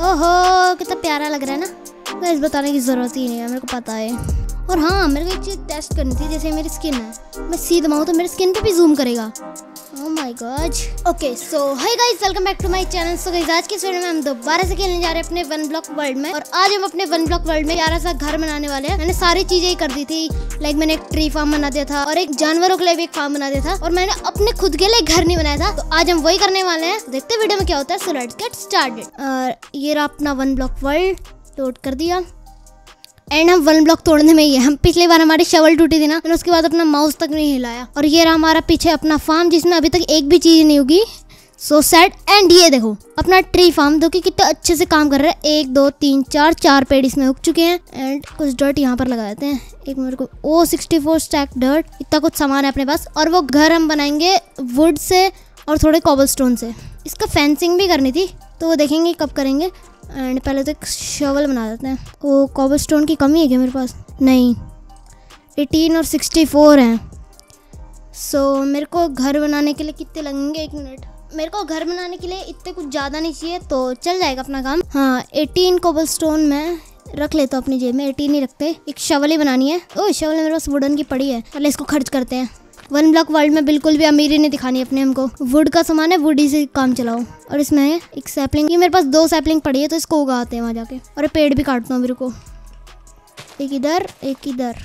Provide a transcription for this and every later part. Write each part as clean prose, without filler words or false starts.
ओहो कितना प्यारा लग रहा है ना। गाइस बताने की ज़रूरत ही नहीं है, मेरे को पता है। और हाँ, मेरे को एक चीज़ टेस्ट करनी थी। जैसे मेरी स्किन है, मैं सी दबाऊँ तो मेरी स्किन पे भी जूम करेगा। Oh my god. Okay so hi guys, welcome back to my channel. So guys आज की इस वीडियो में हम दोबारा से खेलने जा रहे हैं अपने वन ब्लॉक वर्ल्ड में। और आज हम अपने वन ब्लॉक वर्ल्ड में प्यारा सा घर बनाने वाले हैं। मैंने सारी चीजें ही कर दी थी। लाइक मैंने एक ट्री फार्म बना दिया था और एक जानवरों के लिए भी एक फार्म बना दिया था, और मैंने अपने खुद के लिए घर नहीं बनाया था। तो आज हम वही करने वाले हैं। देखते हैं वीडियो में क्या होता है। So let's get started. ये रहा अपना वन ब्लॉक वर्ल्ड, लोड कर दिया। एंड हम वन ब्लॉक तोड़ने में ही है। हम पिछली बार हमारी शवल टूटी थी ना, मैंने उसके बाद अपना माउस तक नहीं हिलाया। और ये रहा हमारा पीछे अपना फार्म, जिसमें अभी तक एक भी चीज नहीं होगी। So sad. एंड ये देखो अपना ट्री फार्म, जो कि कितना अच्छे से काम कर रहा है। 1 2 3 4 पेड़ इसमें उग चुके हैं। एंड कुछ डर्ट यहाँ पर लगा देते हैं। एक मेरे को 64 स्टैक डर्ट, इतना कुछ सामान है अपने पास। और वो घर हम बनाएंगे वुड से और थोड़े कॉबलस्टोन से। इसका फेंसिंग भी करनी थी, तो वो देखेंगे कब करेंगे। एंड पहले तो एक शवल बना देते हैं। वो कॉबलस्टोन की कमी है क्या मेरे पास? नहीं, 18 और 64 हैं। सो मेरे को घर बनाने के लिए कितने लगेंगे? 1 मिनट। मेरे को घर बनाने के लिए इतने कुछ ज़्यादा नहीं चाहिए, तो चल जाएगा अपना काम। हाँ, 18 कॉबलस्टोन मैं रख लेता हूँ अपनी जेब में। 18 ही रखते। एक शवल ही बनानी है। ओह शवल मेरे पास वुडन की पड़ी है, पहले इसको खर्च करते हैं। वन ब्लॉक वर्ल्ड में बिल्कुल भी अमीरी नहीं दिखानी अपने हमको। वुड का सामान है, वुड ही से काम चलाओ। और इसमें है एक सैपलिंग, ये मेरे पास 2 सैपलिंग पड़ी है, तो इसको उगाते हैं वहाँ जाके। और पेड़ भी काटता हूँ मेरे को, एक इधर एक इधर।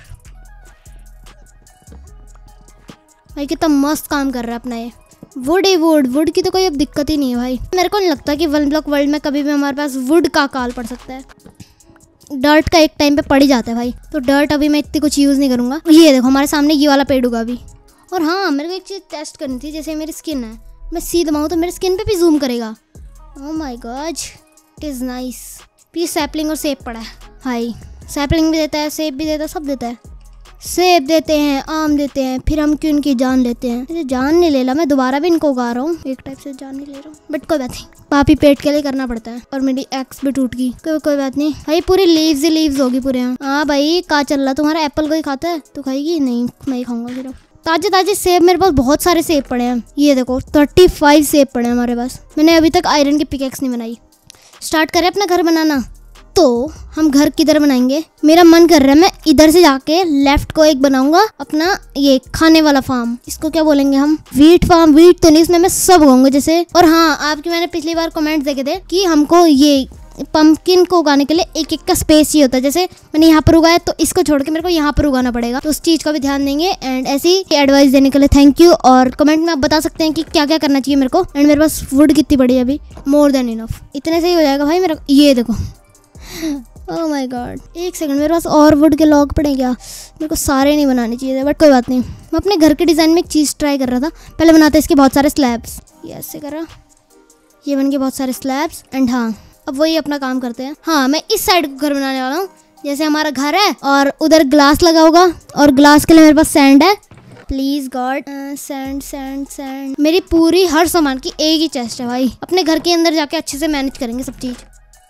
भाई कितना मस्त काम कर रहा है अपना ये। वुड ही वुड की तो कोई अब दिक्कत ही नहीं है भाई। मेरे को नहीं लगता कि वन ब्लॉक वर्ल्ड में कभी भी हमारे पास वुड का अकाल पड़ सकता है। डर्ट का एक टाइम पे पड़ ही जाता है भाई, तो डर्ट अभी मैं इतनी कुछ यूज़ नहीं करूँगा। ये देखो हमारे सामने ये वाला पेड़ उगा भी। और हाँ, मेरे को एक चीज़ टेस्ट करनी थी। जैसे मेरी स्किन है, मैं सी दबाऊँ तो मेरी स्किन पे भी जूम करेगा। Oh my god, it is nice. Please sapling और सेब पड़ा है भाई। सैपलिंग भी देता है, सेब भी देता है, सब देता है। सेब देते हैं, आम देते हैं, फिर हम क्यों इनकी जान लेते हैं। मुझे जान नहीं ले ला, मैं दोबारा भी इनको उगा रहा हूँ। एक टाइप से जान नहीं ले रहा हूँ, बट कोई बात नहीं, पापी पेट के लिए करना पड़ता है। और मेरी एक्स भी टूट गई, कोई बात नहीं भाई। पूरी लीव्स ही लीव्स होगी पूरे यहाँ। हाँ भाई, कहाँ चल रहा तुम्हारा? एप्पल कोई खाता है? तू खाएगी? नहीं, मैं ही खाऊंगा सिर्फ। ताजे ताजे सेब, मेरे पास बहुत सारे सेब पड़े हैं। ये देखो 35 सेब पड़े हैं हमारे पास। मैंने अभी तक आयरन की पिकेक्स नहीं बनाई। स्टार्ट करें अपना घर बनाना। तो हम घर किधर बनाएंगे? मेरा मन कर रहा है मैं इधर से जाके लेफ्ट को एक बनाऊंगा अपना ये खाने वाला फार्म। इसको क्या बोलेंगे हम? Wheat farm. वीट तो नहीं, इसमें मैं सब उगाऊंगा जैसे। और हाँ, आपकी मैंने पिछली बार कमेंट्स देखे थे कि हमको ये पंपकिन को उगाने के लिए एक एक का स्पेस ही होता है। जैसे मैंने यहाँ पर उगाया, तो इसको छोड़ के मेरे को यहाँ पर उगाना पड़ेगा, तो उस चीज़ का भी ध्यान देंगे। एंड ऐसी एडवाइस देने के लिए थैंक यू। और कमेंट में आप बता सकते हैं कि क्या क्या करना चाहिए मेरे को। एंड मेरे पास वुड कितनी बड़ी है अभी? मोर देन इनफ, इतने से ही हो जाएगा भाई मेरा। ये देखो, ओह माय गॉड। एक सेकंड, मेरे पास और वुड के लॉग पड़े क्या? मेरे को सारे नहीं बनाने चाहिए थे, बट कोई बात नहीं। मैं अपने घर के डिज़ाइन में एक चीज़ ट्राई कर रहा था। पहले बनाते इसके बहुत सारे स्लैब्स। ये ऐसे करा, ये बन के बहुत सारे स्लैब्स। एंड हाँ, अब वही अपना काम करते हैं। हाँ, मैं इस साइड घर बनाने वाला हूँ। जैसे हमारा घर है और उधर ग्लास लगा होगा, और ग्लास के लिए मेरे पास सैंड है। Please god, sand sand sand. मेरी पूरी हर सामान की एक ही चेस्ट है भाई। अपने घर के अंदर जाके अच्छे से मैनेज करेंगे सब चीज़।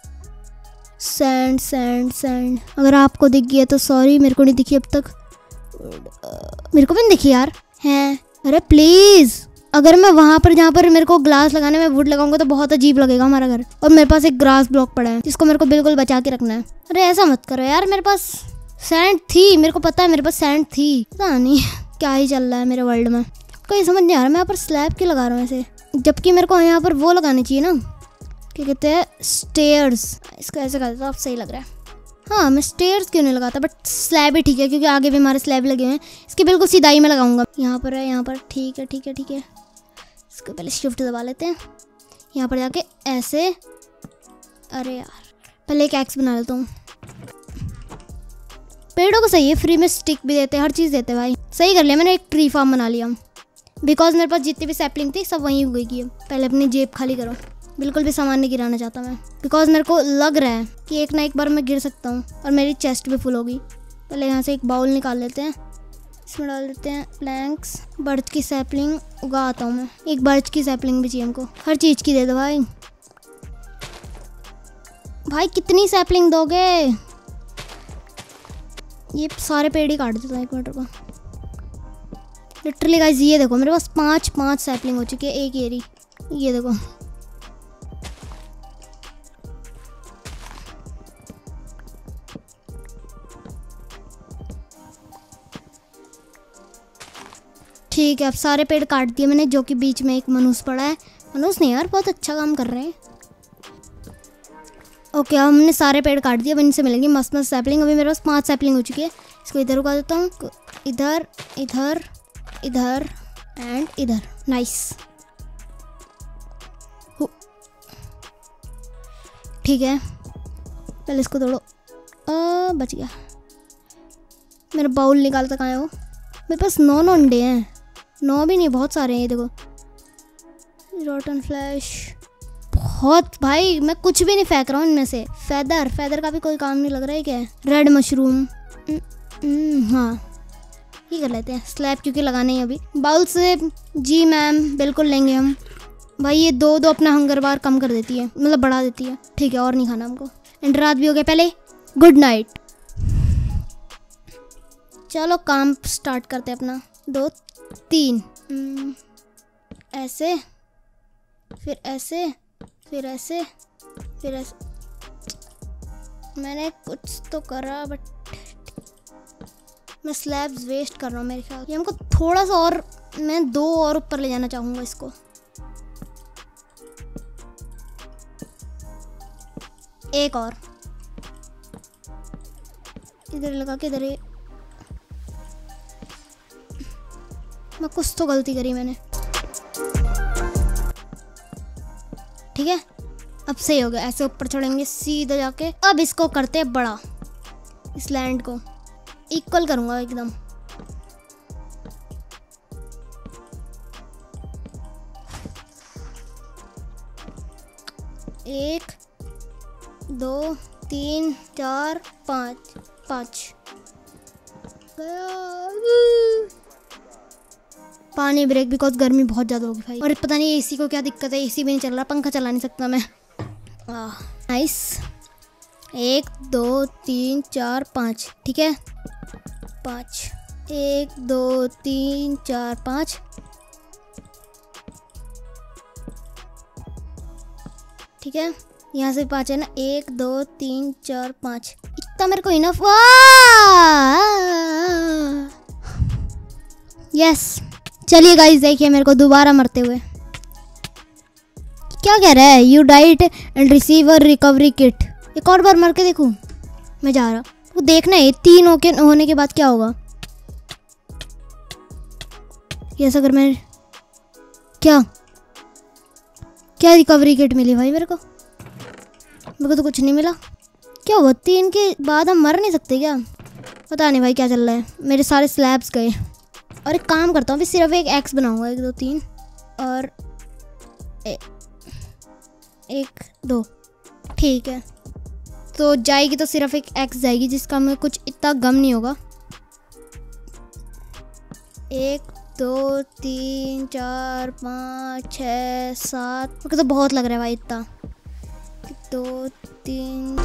Sand sand sand. अगर आपको दिख गया तो सॉरी, मेरे को नहीं दिखी अब तक। मेरे को भी नहीं दिखी यार। हैं, अरे प्लीज़, अगर मैं वहाँ पर जहाँ पर मेरे को ग्लास लगाने में वुड लगाऊंगा तो बहुत अजीब लगेगा हमारा घर। और मेरे पास एक ग्रास ब्लॉक पड़ा है, जिसको मेरे को बिल्कुल बचा के रखना है। अरे ऐसा मत करो यार, मेरे पास सैंड थी, मेरे को पता है मेरे पास सैंड थी। पता नहीं क्या ही चल रहा है मेरे वर्ल्ड में, कोई समझ नहीं आ रहा। मैं यहाँ पर स्लैब क्यों लगा रहा हूँ ऐसे, जबकि मेरे को यहाँ पर वो लगानी चाहिए ना, क्या कहते हैं, स्टेयर्स। इसको ऐसे कर देता हूँ, अब सही लग रहा है। हाँ, मैं स्टेयर्स क्यों नहीं लगाता, बट स्लैब ही ठीक है, क्योंकि आगे भी हमारे स्लैब लगे हुए हैं। इसकी बिल्कुल सीधाई में लगाऊंगा। यहाँ पर है, यहाँ पर। ठीक है ठीक है ठीक है। इसको पहले शिफ्ट दबा लेते हैं, यहाँ पर जाके ऐसे। अरे यार, पहले एक एक्स बना लेता हूँ। पेड़ों को सही है, फ्री में स्टिक भी देते हैं, हर चीज़ देते हैं भाई। सही कर लिया मैंने, एक ट्री फार्म बना लिया। बिकॉज मेरे पास जितनी भी सैपलिंग थी सब वहीं उगेगी। पहले अपनी जेब खाली करो, बिल्कुल भी सामान नहीं गिराना चाहता मैं, बिकॉज मेरे को लग रहा है कि एक ना एक बार मैं गिर सकता हूँ और मेरी चेस्ट भी फुल होगी। पहले यहाँ से एक बाउल निकाल लेते हैं, इसमें डाल देते हैं प्लैंक्स। बर्च की सैपलिंग उगा आता हूँ मैं। एक बर्च की सैपलिंग भी चाहिए हमको, हर चीज़ की दे दो भाई। भाई कितनी सैपलिंग दोगे? ये सारे पेड़ ही काट देता हूँ, 1 मिनट का। लिटरली गाइस, ये देखो मेरे पास 5 सैपलिंग हो चुकी है, एक एरी। ये देखो ठीक है, अब सारे पेड़ काट दिए मैंने, जो कि बीच में एक मनुष्य पड़ा है। मनुष्य नहीं यार, बहुत अच्छा काम कर रहे हैं। ओके, अब हमने सारे पेड़ काट दिए। अब इनसे मिलेंगी मस्त मस्त सैपलिंग। अभी मेरे पास 5 सैपलिंग हो चुकी है। इसको इधर उगा देता हूँ, इधर इधर इधर एंड इधर। नाइस, ठीक है, पहले इसको तोड़ो। बच गया। मेरा बाउल निकालता कहाँ है वो? मेरे पास 9 अंडे हैं। 9 भी नहीं, बहुत सारे हैं। ये देखो, रॉटन फ्लैश बहुत। भाई मैं कुछ भी नहीं फेंक रहा हूँ इनमें से। फेदर का भी कोई काम नहीं लग रहा है क्या? रेड मशरूम, हाँ ये कर लेते हैं। स्लैब क्योंकि लगाने ही अभी। बाउल से जी मैम, बिल्कुल लेंगे हम। भाई ये दो अपना हंगर बार कम कर देती है, मतलब बढ़ा देती है। ठीक है, और नहीं खाना हमको। एंड रात भी हो गया। पहले गुड नाइट। चलो काम स्टार्ट करते हैं अपना। 2 3 ऐसे, फिर ऐसे, फिर ऐसे, फिर ऐसे। मैंने कुछ तो करा बट मैं स्लैब्स वेस्ट कर रहा हूँ मेरे ख्याल। ये हमको थोड़ा सा और, मैं 2 और ऊपर ले जाना चाहूँगा इसको। एक और इधर लगा के इधर। मैं कुछ तो गलती करी मैंने। ठीक है, अब सही हो गया। ऐसे ऊपर चढ़ेंगे सीधा जाके। अब इसको करते हैं बड़ा, इस लैंड को इक्वल करूंगा एकदम। एक 2 3 4 5 पानी ब्रेक, बिकॉज गर्मी बहुत ज़्यादा होगी भाई। और पता नहीं एसी को क्या दिक्कत है, एसी भी नहीं चल रहा, पंखा चला नहीं सकता मैं। नाइस। 1 2 3 4 5, ठीक है 5। 1 2 3 4 5, ठीक है। यहाँ से 5 है ना, 1 2 3 4 5, इतना मेरे को इनफ। यस, चलिए गाइस देखिए मेरे को दोबारा मरते हुए। क्या कह रहा है? You died and receive a recovery kit. एक और बार मर के देखूं? मैं जा रहा। वो देखना है 3 होने के बाद क्या होगा। यस, अगर मैं क्या रिकवरी किट मिली भाई मेरे को तो कुछ नहीं मिला। क्या हुआ? 3 के बाद हम मर नहीं सकते क्या? पता नहीं भाई क्या चल रहा है। मेरे सारे स्लैब्स गए। और एक काम करता हूँ, अभी सिर्फ एक एक्स बनाऊंगा। 1 2 3 और 1 2, ठीक है। तो जाएगी तो सिर्फ एक एक्स जाएगी, जिसका हमें कुछ इतना गम नहीं होगा। 1 2 3 4 5 6 7, मुझे तो बहुत लग रहा है भाई इतना। 2 3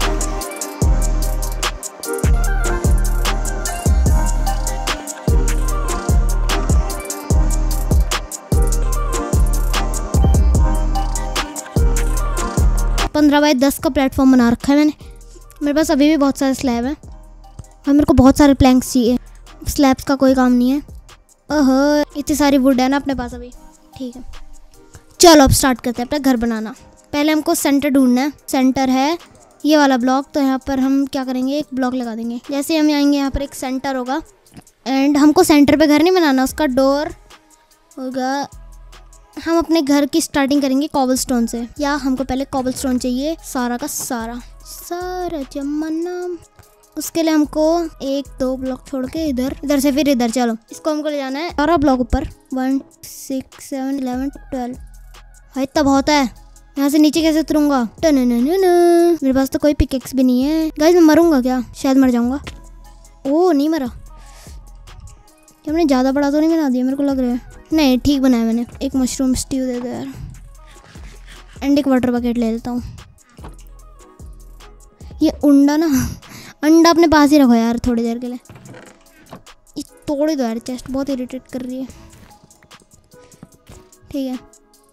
15 बाय 10 का प्लेटफॉर्म बना रखा है मैंने। मेरे पास अभी भी बहुत सारे स्लैब हैं और मेरे को बहुत सारे प्लैंक्स चाहिए। स्लैब्स का कोई काम नहीं है। ओहो, इतनी सारी वुड है ना अपने पास अभी। ठीक है, चलो अब स्टार्ट करते हैं अपना घर बनाना। पहले हमको सेंटर ढूंढना है। सेंटर है ये वाला ब्लॉक, तो यहाँ पर हम क्या करेंगे, एक ब्लॉक लगा देंगे। जैसे हम आएंगे यहाँ पर एक सेंटर होगा। एंड हमको सेंटर पे घर नहीं बनाना, उसका डोर होगा। हम अपने घर की स्टार्टिंग करेंगे कॉबलस्टोन से। या हमको पहले कॉबलस्टोन चाहिए सारा का सारा जमाना। उसके लिए हमको 1 2 ब्लॉक छोड़ के इधर से फिर इधर। चलो इसको हमको ले जाना है 12 ब्लॉक ऊपर। 1 6 7 11 12। भाई इतना बहुत है। यहाँ से नीचे कैसे उतरूंगा? मेरे पास तो कोई पिकेक्स भी नहीं है। गाइस मैं मरूंगा क्या? शायद मर जाऊंगा। ओह नहीं मरा। हमने ज़्यादा बड़ा तो नहीं बना दिया? मेरे को लग रहा है नहीं, ठीक बनाया मैंने। एक मशरूम स्ट्यू दे दो यार। एंड एक वाटर बकेट ले लेता हूँ। ये अंडा अपने पास ही रखो यार थोड़ी देर के लिए। ये तोड़ ही दो यार, चेस्ट बहुत इरिटेट कर रही है। ठीक है,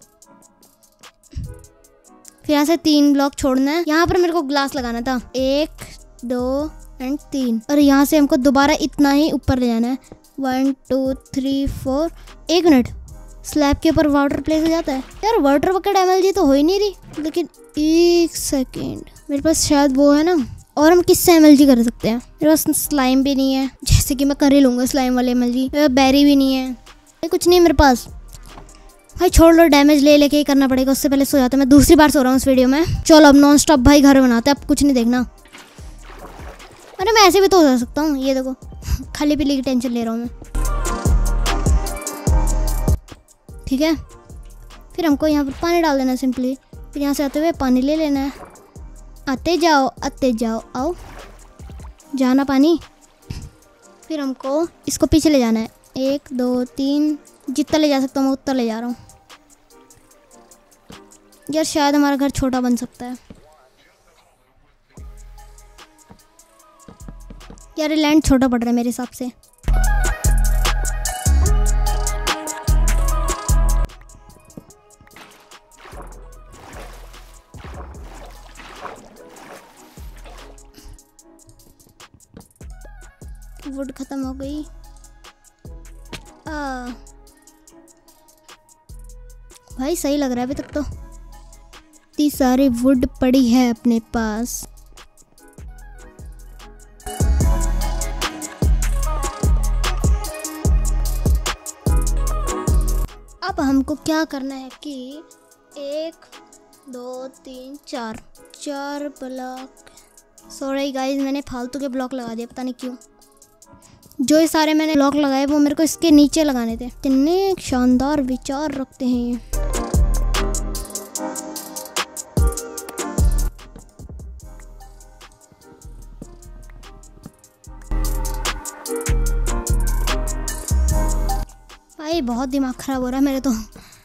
फिर यहाँ से 3 ब्लॉक छोड़ना है। यहाँ पर मेरे को ग्लास लगाना था। 1 2 एंड 3। और यहाँ से हमको दोबारा इतना ही ऊपर ले जाना है। 1 2 3 4। 1 मिनट, स्लैब के ऊपर वाटर प्लेस हो जाता है यार। वाटर बकेट एमएलजी तो हो ही नहीं रही, लेकिन 1 सेकेंड, मेरे पास शायद वो है ना। और हम किससे एमएलजी कर सकते हैं? मेरे पास स्लाइम भी नहीं है, जैसे कि मैं कर ही लूँगा स्लाइम वाले एमएलजी। बैरी भी नहीं है, कुछ नहीं है मेरे पास। भाई छोड़ लो, डैमेज ले लेके ही करना पड़ेगा। उससे पहले सो जाता मैं दूसरी बार सो रहा हूँ इस वीडियो में। चलो अब नॉन स्टॉप भाई घर बनाते हैं, अब कुछ नहीं देखना। अरे मैं ऐसे भी तो हो सकता हूँ, ये देखो खाली पीली की टेंशन ले रहा हूँ मैं। ठीक है, फिर हमको यहाँ पर पानी डाल देना सिंपली। फिर यहाँ से आते हुए पानी ले लेना है। आते जाओ, आओ जाना पानी। फिर हमको इसको पीछे ले जाना है। 1 2 3, जितना ले जा सकता हूँ मैं उतना ले जा रहा हूँ। यार शायद हमारा घर छोटा बन सकता है यार, लैंड छोटा पड़ रहा है मेरे हिसाब से। वुड खत्म हो गई। भाई सही लग रहा है अभी तक तो। इतनी सारी वुड पड़ी है अपने पास। अब हमको क्या करना है कि 1 2 3 4 ब्लॉक। सॉरी गाइस, मैंने फालतू के ब्लॉक लगा दिए, पता नहीं क्यों। जो ये सारे मैंने ब्लॉक लगाए वो मेरे को इसके नीचे लगाने थे। कितने शानदार विचार रखते हैं ये। भाई बहुत दिमाग खराब हो रहा है मेरे तो।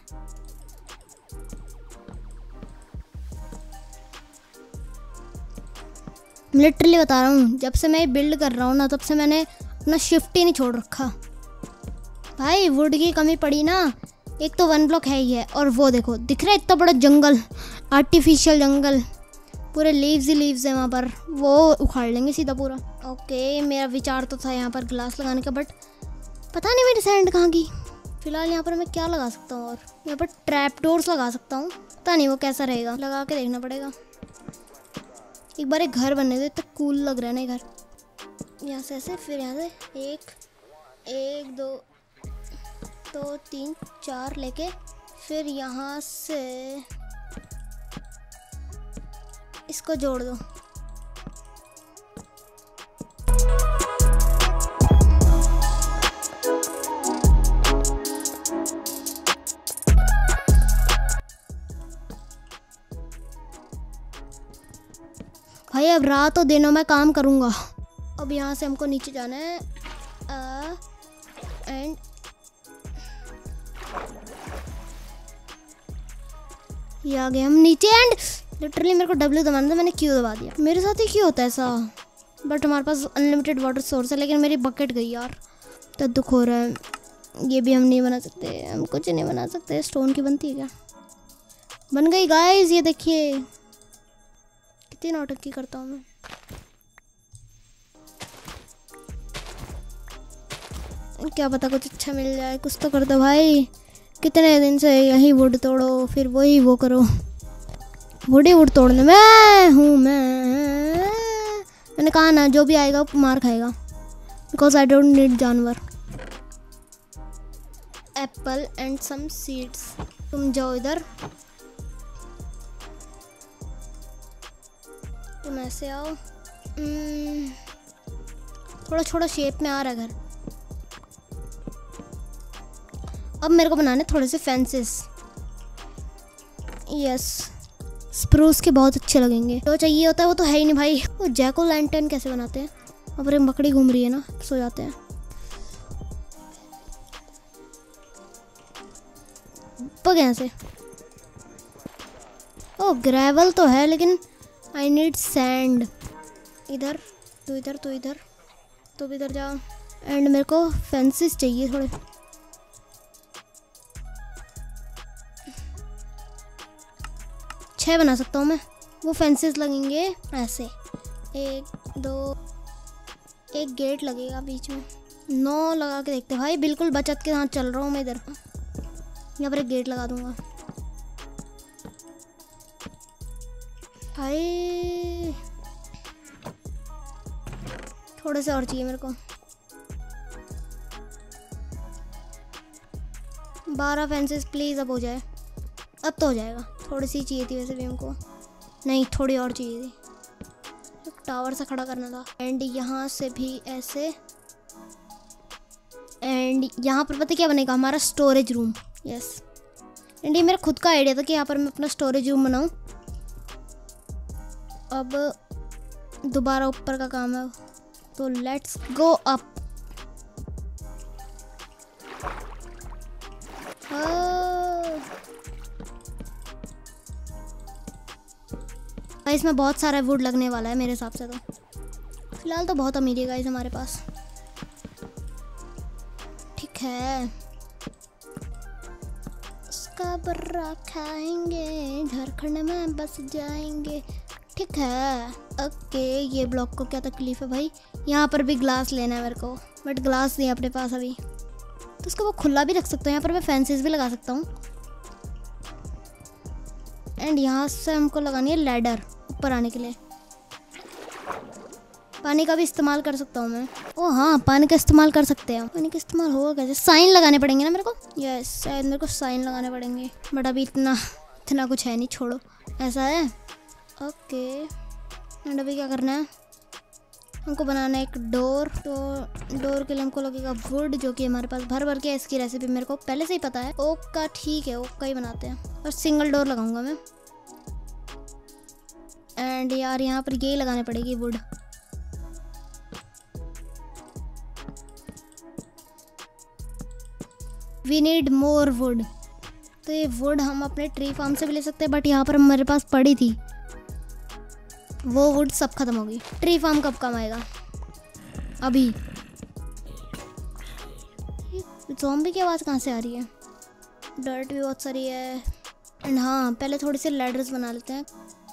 लिटरली बता रहा हूँ, जब से मैं बिल्ड कर रहा हूँ ना, तब से मैंने अपना शिफ्ट ही नहीं छोड़ रखा। भाई वुड की कमी पड़ी ना। एक तो 1 ब्लॉक है ही है, और वो देखो दिख रहा है इतना बड़ा जंगल, आर्टिफिशियल जंगल, पूरे लीव्स ही लीव्स है वहाँ पर। वो उखाड़ लेंगे सीधा पूरा। ओके, मेरा विचार तो था यहाँ पर ग्लास लगाने का, बट पता नहीं मेरी सैंड कहाँ गई। फिलहाल यहाँ पर मैं क्या लगा सकता हूँ? और यहाँ पर ट्रैप डोर्स लगा सकता हूँ, पता नहीं वो कैसा रहेगा, लगा के देखना पड़ेगा। एक बार एक घर बनने दे, तो कूल लग रहा है ना घर। यहाँ से ऐसे, फिर यहाँ से 1 2 3 4 लेके, फिर यहाँ से इसको जोड़ दो। भाई अब रात और दिनों में काम करूँगा। अब यहाँ से हमको नीचे जाना है एंड ये आ गए हम नीचे। एंड लिटरली मेरे को W दबाना था, मैंने क्यों दबा दिया? मेरे साथ ही क्यों होता है ऐसा? बट हमारे पास अनलिमिटेड वाटर सोर्स है, लेकिन मेरी बकेट गई यार, तो दुख हो रहा है। ये भी हम नहीं बना सकते, हम कुछ नहीं बना सकते। स्टोन की बनती है क्या? बन गई गाइस, ये देखिए कितनी नौटंकी करता हूँ मैं। क्या पता कुछ अच्छा मिल जाए, कुछ तो कर दो भाई। कितने दिन से यही वुड तोड़ो, फिर वही वो करो। वुड ही वुड तोड़ने में हूँ मैंने कहा ना, जो भी आएगा मार खाएगा, बिकॉज आई डोंट नीड जानवर। Apple and some seeds. तुम जाओ इधर, तुम ऐसे आओ। थोड़ा छोटा शेप में आ रहा है घर। अब मेरे को बनाने थोड़े से फेंसेस। यस, स्प्रूस के बहुत अच्छे लगेंगे। जो चाहिए होता है वो तो है ही नहीं भाई। वो जैक ओ लैंटर्न कैसे बनाते हैं? अब एक मकड़ी घूम रही है ना, सो जाते हैं। पग यहाँ से। ओ ग्रेवल तो है, लेकिन आई नीड सैंड। इधर तो इधर, तो इधर, तो इधर जा। एंड मेरे को फेंसेस चाहिए थोड़े। छह बना सकता हूँ मैं। वो फेंसेस लगेंगे ऐसे, 1 2, एक गेट लगेगा बीच में। 9 लगा के देखते भाई, बिल्कुल बचत के साथ चल रहा हूँ मैं इधर। यहाँ पर एक गेट लगा दूंगा भाई। थोड़े से और चाहिए मेरे को। 12 फेंसेस प्लीज़, अब हो जाए। अब तो हो जाएगा। थोड़ी सी चाहिए थी वैसे भी हमको, नहीं थोड़ी और चाहिए थी। टावर से खड़ा करना था। एंड यहाँ से भी ऐसे। एंड यहाँ पर पता क्या बनेगा, हमारा स्टोरेज रूम। यस, एंड ये मेरा खुद का आइडिया था कि यहाँ पर मैं अपना स्टोरेज रूम बनाऊँ। अब दोबारा ऊपर का काम है, तो लेट्स गो अप। इसमें बहुत सारा वुड लगने वाला है मेरे हिसाब से। तो फिलहाल तो बहुत अमीर है गाइस हमारे पास। ठीक है, उसका बर्रा खाएंगे, झारखंड में बस जाएंगे। ठीक है, ओके। ये ब्लॉक को क्या तकलीफ है भाई। यहाँ पर भी ग्लास लेना है मेरे को, बट ग्लास नहीं है अपने पास अभी, तो उसको वो खुला भी रख सकता हूँ। यहाँ पर मैं फैंसेस भी लगा सकता हूँ। एंड यहाँ से हमको लगानी है लैडर ऊपर आने के लिए। पानी का भी इस्तेमाल कर सकता हूँ मैं। ओ हाँ, पानी का इस्तेमाल कर सकते हैं। पानी का इस्तेमाल होगा कैसे? साइन लगाने पड़ेंगे ना मेरे को। यस, शायद मेरे को साइन लगाने पड़ेंगे, बट अभी इतना कुछ है नहीं, छोड़ो। ऐसा है, ओके। एंड अभी क्या करना है, हमको बनाना है एक डोर। तो डोर के लिए हमको लगेगा वुड, जो कि हमारे पास भर के है। इसकी रेसिपी मेरे को पहले से ही पता है। ओक का, ठीक है, ओक का ही बनाते हैं। और सिंगल डोर लगाऊंगा मैं। एंड यार यहाँ पर यही लगाने पड़ेगी wood. We need more wood. तो ये वुड हम अपने ट्री फार्म से भी ले सकते हैं, बट यहाँ पर मेरे पास पड़ी थी, वो वुड सब खत्म हो गई। ट्री फार्म कब काम आएगा? अभी। ज़ॉम्बी की आवाज़ कहाँ से आ रही है? डर्ट भी बहुत सारी है। एंड हाँ, पहले थोड़ी सी लैडर्स बना लेते हैं।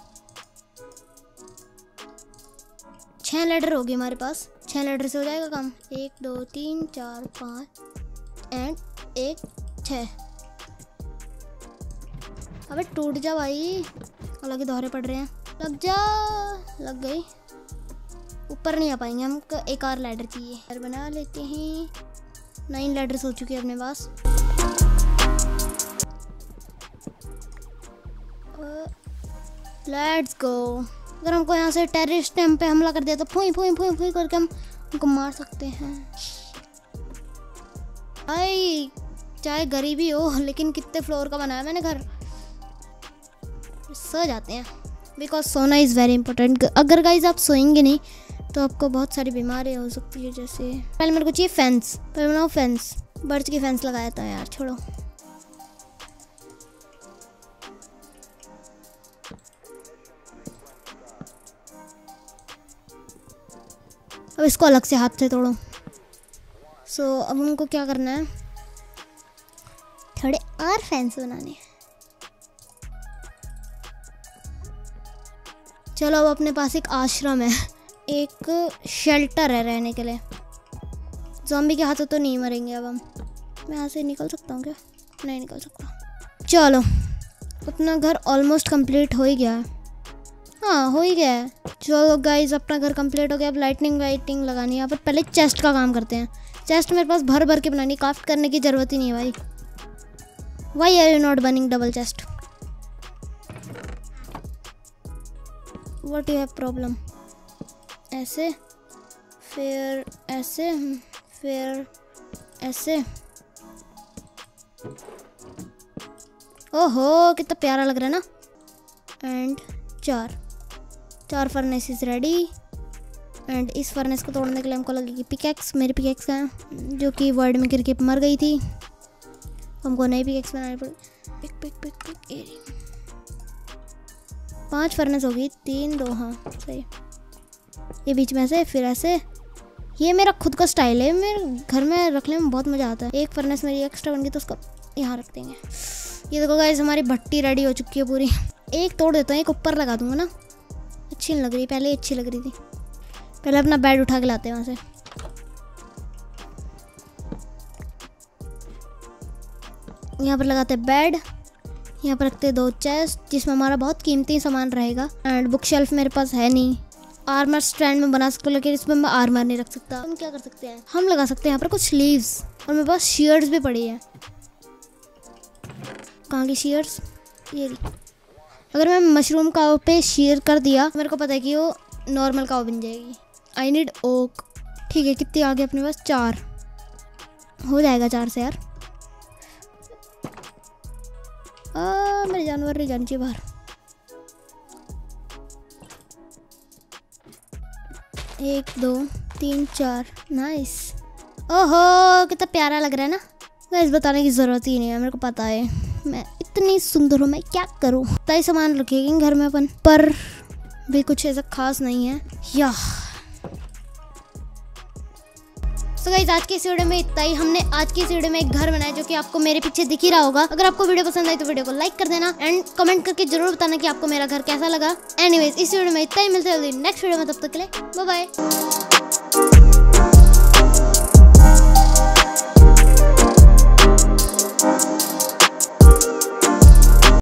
6 लैडर होगी हमारे पास। 6 लैडर से हो जाएगा काम। 1 2 3 4 5 एंड 1 6। अबे टूट जा भाई, हालांकि दोहरे पड़ रहे हैं। लग जा, लग गई। ऊपर नहीं आ पाएंगे, हमको एक और लैडर चाहिए। बना लेते हैं। 9 लैडर्स हो चुके हैं अपने पास। Let's go. अगर हमको यहाँ से टेररिस्ट हम पे हमला कर दिया तो फुई फुई फुई फुई करके हम उनको मार सकते हैं। भाई चाहे गरीबी हो, लेकिन कितने फ्लोर का बनाया मैंने घर। सो जाते हैं, बिकॉज सोना इज़ वेरी इंपॉर्टेंट। अगर गाइज आप सोएंगे नहीं तो आपको बहुत सारी बीमारियाँ हो सकती है। जैसे पहले मेरे को चाहिए फेंस। पहले बनाओ फेंस। बर्ड्स की फेंस लगाया था यार, छोड़ो। अब इसको अलग से हाथ से तोड़ो। सो अब हमको क्या करना है, थोड़े और फेंस बनाने हैं। चलो, अब अपने पास एक आश्रम है, एक शेल्टर है रहने के लिए। ज़ॉम्बी के हाथों तो नहीं मरेंगे अब हम। मैं यहाँ से निकल सकता हूँ क्या? नहीं निकल सकता। चलो, अपना घर ऑलमोस्ट कंप्लीट हो ही गया है। हाँ, हो ही गया है। चलो गाइज, अपना घर कंप्लीट हो गया। अब लाइटनिंग वाइटिंग लगानी है। यहाँ पर पहले चेस्ट का काम करते हैं। चेस्ट मेरे पास भर के बनानी, क्राफ्ट करने की ज़रूरत ही नहीं है भाई। Why are you not burning double chest? What you have problem? ऐसे, फिर ऐसे, फिर ऐसे। ओहो, कितना प्यारा लग रहा है ना। And 4 furnaces ready. एंड इस फर्नेस को तोड़ने के लिए हमको लगेगी पिकैक्स। मेरी पिकैक्स का है, जो कि वर्ड में गिर के मर गई थी। हमको नई पिकैक्स बनानी पड़ी। पिक 5 फर्नेस होगी। 3 2, हाँ सही। ये बीच में से, फिर ऐसे। ये मेरा खुद का स्टाइल है, मेरे घर में रखने में बहुत मज़ा आता है। एक फर्नेस मेरी एक्स्ट्रा बन गई तो उसको यहाँ रख देंगे। ये देखो गाइस, हमारी भट्टी रेडी हो चुकी है पूरी। एक तोड़ देता हूँ, एक ऊपर लगा दूंगा ना। अच्छी नहीं लग रही, पहले अच्छी लग रही थी। पहले अपना बेड उठा के लाते हैं वहाँ से। यहाँ पर लगाते हैं बेड, यहाँ पर रखते हैं 2 चेस्ट जिसमें हमारा बहुत कीमती सामान रहेगा। एंड बुक शेल्फ मेरे पास है नहीं। आर्मर स्टैंड में बना सकता हूँ लेकिन इसमें मैं आर्मर नहीं रख सकता। हम क्या कर सकते हैं, हम लगा सकते हैं यहाँ पर कुछ स्लीव्स, और मेरे पास शीयर्स भी पड़ी है। कहाँ की शीयर्स, ये अगर मैं मशरूम काव पे शेयर कर दिया मेरे को पता है कि वो नॉर्मल काव बन जाएगी। I need oak. ठीक है, कितनी आ गई अपने पास, 4 हो जाएगा 4 से यार। मेरे जानवर नहीं जानी चाहिए बाहर। एक 2 3 4 नाइस। ओहो कितना प्यारा लग रहा है ना। गाइस बताने की ज़रूरत ही नहीं है, मेरे को पता है मैं इतनी सुंदर हूँ, मैं क्या करूँ। तय सामान रखेंगे घर में अपन, पर भी कुछ ऐसा खास नहीं है। या तो गाइस आज की इस वीडियो में इतना ही। हमने आज की इस वीडियो में एक घर बनाया जो कि आपको मेरे पीछे दिख ही रहा होगा। अगर आपको वीडियो पसंद आई तो वीडियो को लाइक कर देना एंड कमेंट करके जरूर बताना कि आपको मेरा घर कैसा लगा। एनीवेज इस वीडियो में इतना ही, मिलते हैं नेक्स्ट वीडियो में, तब तक के लिए बाय बाय।